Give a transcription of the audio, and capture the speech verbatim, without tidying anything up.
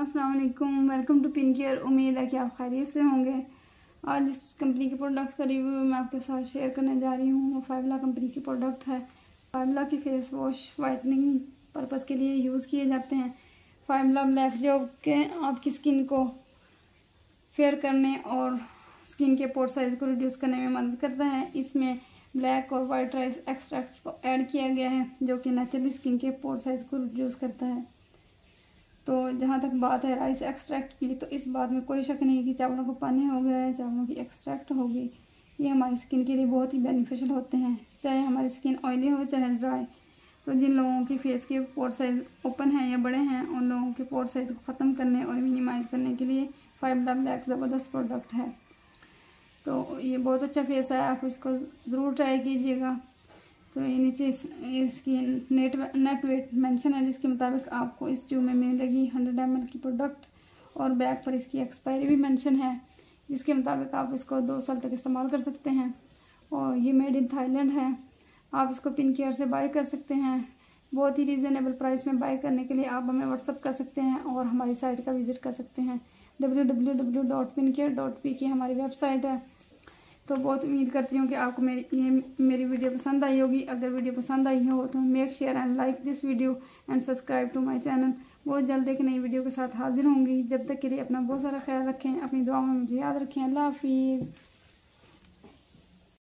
अस्सलाम वालेकुम, welcome to pin care. उम्मीद है कि आप खैरियत से होंगे। आज इस कंपनी के प्रोडक्ट का रिव्यू मैं आपके साथ शेयर करने जा रही हूँ। वो फाइवला कंपनी की प्रोडक्ट है। फाइवला के फेस वॉश वाइटनिंग पर्पज़ के लिए यूज़ किए जाते हैं। फाइवला ब्लैक जो के आपकी स्किन को फेयर करने और स्किन के पोर साइज को रिड्यूस करने में मदद करता है। इसमें ब्लैक और वाइट राइस एक्सट्रैक्ट को ऐड किया गया है जो कि नेचुरली स्किन के पोर साइज को रिड्यूस करता है। तो जहाँ तक बात है राइस एक्सट्रैक्ट की, तो इस बात में कोई शक नहीं कि चावलों को पानी हो गया है, चावलों की एक्सट्रैक्ट होगी। ये हमारी स्किन के लिए बहुत ही बेनिफिशियल होते हैं, चाहे हमारी स्किन ऑयली हो चाहे ड्राई। तो जिन लोगों की फेस के पोर साइज ओपन हैं या बड़े हैं, उन लोगों के पोर साइज को ख़त्म करने और मिनिमाइज़ करने के लिए फाइवला ब्लैक ज़बरदस्त प्रोडक्ट है। तो ये बहुत अच्छा फेस है, आप इसको ज़रूर ट्राई कीजिएगा। तो ये नीचे इस, इसकी नेट नेट वेट मेंशन है, जिसके मुताबिक आपको इस ट्यूब में मिलेगी हंड्रेड एम एल की प्रोडक्ट, और बैक पर इसकी एक्सपायरी भी मेंशन है, जिसके मुताबिक आप इसको दो साल तक इस्तेमाल कर सकते हैं। और ये मेड इन थाईलैंड है। आप इसको पिन केयर से बाय कर सकते हैं। बहुत ही रीज़नेबल प्राइस में बाय करने के लिए आप हमें व्हाट्सअप कर सकते हैं और हमारी साइट का विज़िट कर सकते हैं। W W W dot pin care dot P K हमारी वेबसाइट है। तो बहुत उम्मीद करती हूँ कि आपको मेरी ये मेरी वीडियो पसंद आई होगी। अगर वीडियो पसंद आई हो तो make share and like this video and subscribe to my channel. बहुत जल्द एक नई वीडियो के साथ हाजिर होंगी। जब तक के लिए अपना बहुत सारा ख्याल रखें, अपनी दुआओं में मुझे याद रखें। अल्लाह हाफिज़।